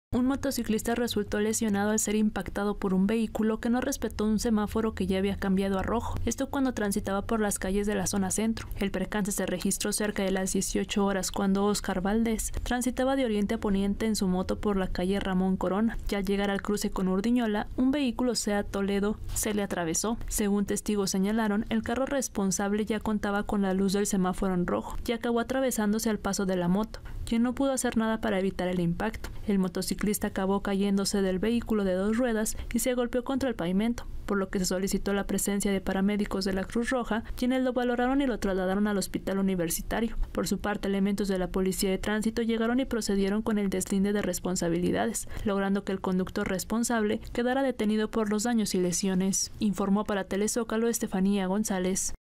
Un motociclista resultó lesionado al ser impactado por un vehículo que no respetó un semáforo que ya había cambiado a rojo, esto cuando transitaba por las calles de la zona centro. El percance se registró cerca de las 18 horas cuando Óscar Valdés transitaba de oriente a poniente en su moto por la calle Ramón Corona. Ya al llegar al cruce con Urdiñola, un vehículo Seat Toledo se le atravesó. Según testigos señalaron, el carro responsable ya contaba con la luz del semáforo en rojo y acabó atravesándose al paso de la moto, quien no pudo hacer nada para evitar el impacto. El motociclista acabó cayéndose del vehículo de 2 ruedas y se golpeó contra el pavimento, por lo que se solicitó la presencia de paramédicos de la Cruz Roja, quienes lo valoraron y lo trasladaron al hospital universitario. Por su parte, elementos de la Policía de Tránsito llegaron y procedieron con el deslinde de responsabilidades, logrando que el conductor responsable quedara detenido por los daños y lesiones. Informó para Telezócalo Estefanía González.